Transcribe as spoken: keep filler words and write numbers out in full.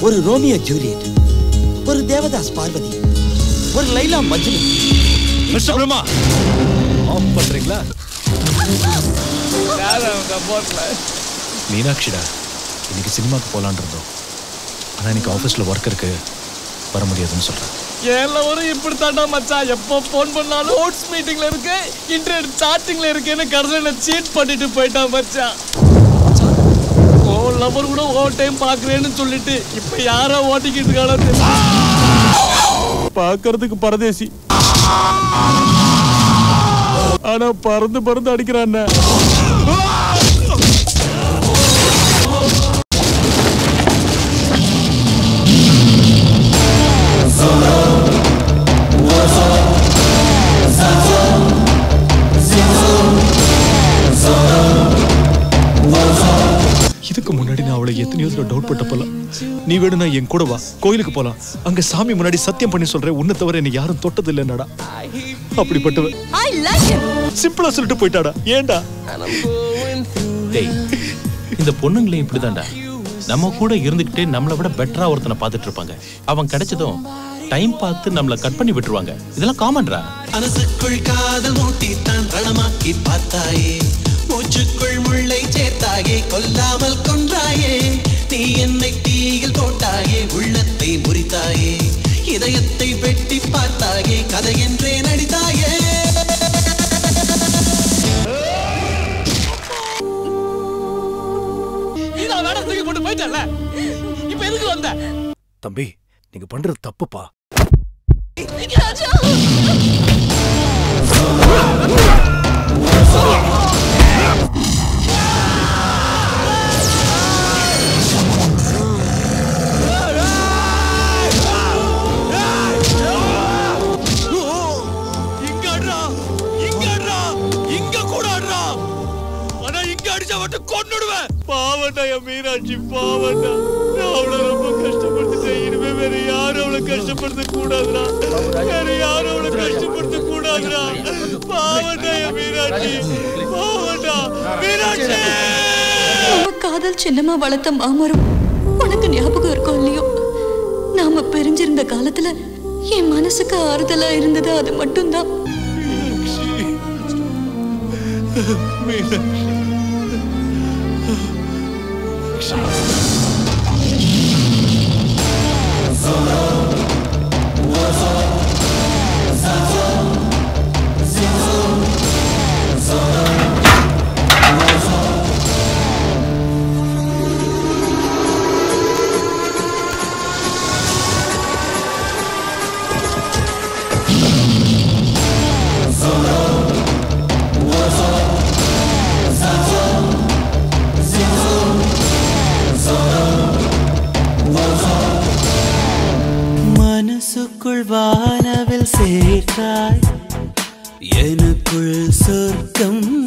ஒரு Romeo Juliet, ஒரு தேவதாஸ் பார்வதி, ஒரு லைலா மஜ்னு. மிஸ்டர் பிரம்மா, ஆஃப் பண்றீங்களா? மீனாட்சிடா, இன்னைக்கு சினிமாக்கு போலான் இருந்தோம். ஆனா இன்னைக்கு ஆபீஸ்ல ஒர்க் இருக்கு, வர முடியாதுன்னு சொல்றேன். எல்லாரும் இப்படி தாண்டா மச்சான். எப்போ போன் பண்ணாலும் ஓட்ஸ் மீட்டிங்ல இருக்கு, இன்டர்நெட் சாட்டிங்ல இருக்குன்னு கடைசியில சீட் பண்ணிட்டு போயிட்டான் மச்சான். ஓ லவர் கூட ஓவர் டைம் பாக்குறேன்னு சொல்லிட்டு இப்ப யாரோ ஓட்டிக்கிட்டு இருக்கானோ பாக்குறதுக்கு பரதேசி, ஆனா பறந்து பறந்து அடிக்கிறான். இதுக்கு முன்னாடி நான் அவளை எத்தனையோ டவுட் பட்ட போலாம். நீ வேணும்னா என் கூட வா, கோயிலுக்கு போலாம். அங்க சாமி முன்னாடி சத்தியம் பண்ணி சொல்றேன், உன்னை தவிர என்ன யாரும் தொட்டது இல்லைன்னாடா. அப்படிப்பட்டவ சிம்பிளா சொல்லிட்டு போயிட்டாடா. ஏண்டா? இந்த பொண்ணுங்களே இப்படிதான்டா, நம்ம கூட இருந்துகிட்டே நம்மளை விட பெட்டரா ஒருத்தனை பார்த்துட்டு இருப்பாங்க. அவன் கிடைச்சதும் டைம் பார்த்து நம்மளை கட் பண்ணி விட்டுருவாங்க. இதெல்லாம் காமன்டா. மனசுக்குள் காதல் மூட்டி தான் ரணமாக்கி பார்த்தாயே, மூச்சுக்குள் முள்ளை சேர்த்தாயே, கொல்லாமல் கொன்றாயே. நீ என்னை தீயில் போட்டாயே, உள்ளத்தை முறித்தாயே, இதயத்தை வெட்டி பார்த்தாயே, கதை என்றே நடித்தாயே. தம்பி, நீங்க பண்றது தப்புப்பா. பாவண்டா என் மீனாட்சி, பாவண்டா. நான் அவளை ரொம்ப கஷ்டப்படுத்திட்டேன். இனிமே வேற யாரும் அவளை கஷ்டப்படுத்த கூடாதுடா, வேற யாரும் அவளை கஷ்டப்படுத்த கூடாதுடா. பாவண்டா என் மீனாட்சி, பாவண்டா மீனாட்சி. காதல் சின்னமா வளர்த்த மாமரம் உனக்கு ஞாபகம் இருக்கும் இல்லையோ? நாம பிரிஞ்சிருந்த காலத்துல என் மனசுக்கு ஆறுதலா இருந்தது அது மட்டும்தான். மனசுக்குள் வானவில் சேர்த்தாய், எனக்குள் சொர்க்கம்